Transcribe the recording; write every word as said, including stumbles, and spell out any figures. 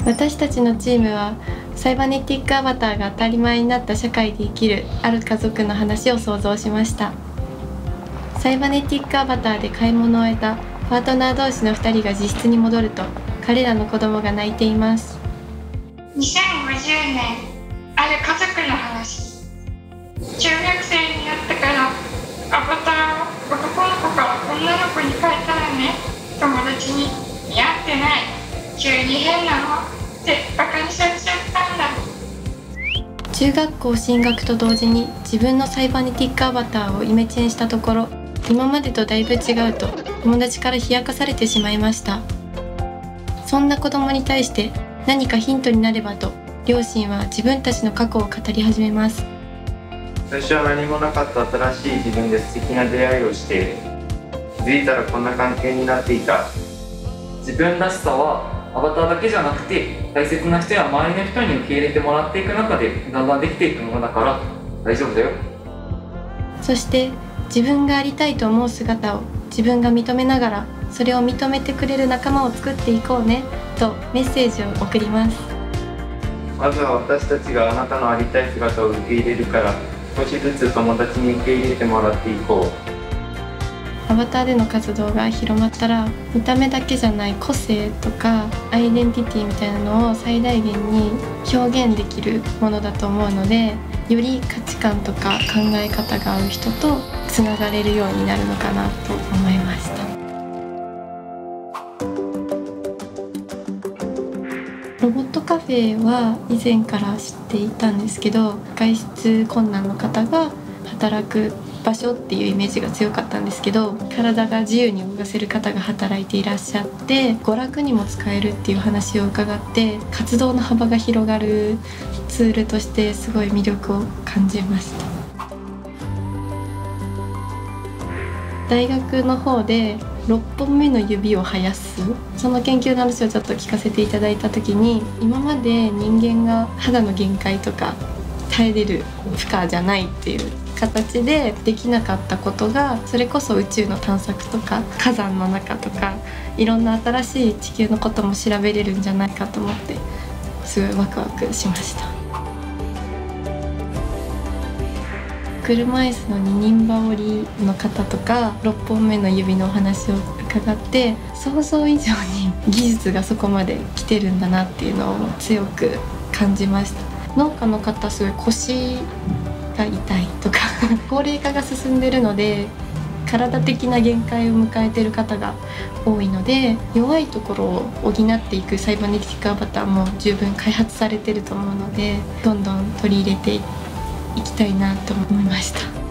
私たちのチームはサイバネティックアバターが当たり前になった社会で生きるある家族の話を想像しました。サイバネティックアバターで買い物を終えたパートナー同士のふたりが自室に戻ると、彼らの子供が泣いています。 にせんごじゅうねん、ある家族の話。中学生になってからアバターを男の子から女の子に変えたらね、友達に似合ってない、急に変なのってバカにされちゃったんだ。 中学校進学と同時に自分のサイバネティックアバターをイメチェンしたところ、今までとだいぶ違うと友達から冷やかされてしまいました。そんな子供に対して何かヒントになればと、両親は自分たちの過去を語り始めます。 最初は何もなかった新しい自分で素敵な出会いをして、気づいたらこんな関係になっていた。 自分らしさはアバターだけじゃなくて、大切な人や周りの人に受け入れてもらっていく中でだんだんできていくものだから大丈夫だよ。 そして自分がありたいと思う姿を自分が認めながら、それを認めてくれる仲間を作っていこうねとメッセージを送ります。 まずは私たちがあなたのありたい姿を受け入れるから、少しずつ友達に受け入れてもらっていこう。 アバターでの活動が広まったら、見た目だけじゃない個性とかアイデンティティみたいなのを最大限に表現できるものだと思うので、より価値観とか考え方が合う人とつながれるようになるのかなと思いました。ロボットカフェは以前から知っていたんですけど、外出困難の方が働く場所っていうイメージが強かったんですけど、体が自由に動かせる方が働いていらっしゃって、娯楽にも使えるっていう話を伺って、活動の幅が広がるツールとしてすごい魅力を感じました。大学の方でろっぽんめの指を生やす、その研究の話をちょっと聞かせていただいた時に、今まで人間が肌の限界とか耐えれる負荷じゃないっていう形でできなかったことが、それこそ宇宙の探索とか火山の中とかいろんな新しい地球のことも調べれるんじゃないかと思って、すごいワクワクしました。車椅子の二人羽織の方とかろっぽんめの指のお話を伺って、想像以上に技術がそこまで来てるんだなっていうのを強く感じました。農家の方すごい腰が痛いとか高齢化が進んでるので体的な限界を迎えてる方が多いので、弱いところを補っていくサイバネティックアバターも十分開発されてると思うので、どんどん取り入れていきたいなと思いました。